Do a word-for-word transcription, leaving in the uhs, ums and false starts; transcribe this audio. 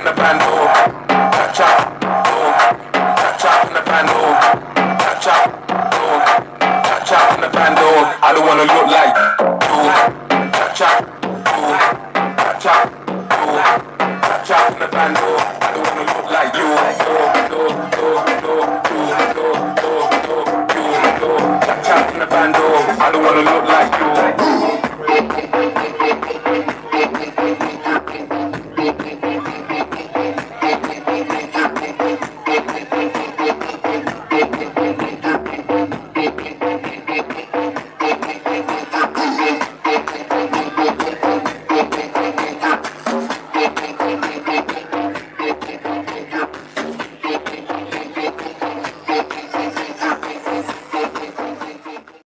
the bando. Cha cha, oh. Cha cha in the bando. Cha cha, oh. Cha cha in the bando. I don't wanna look like you. Cha cha, oh. Cha cha, oh. Cha cha in the bando. I don't wanna look like you. Oh, oh, oh, oh, oh, oh, oh, oh, oh, oh. Cha cha in the bando. I don't wanna look like you.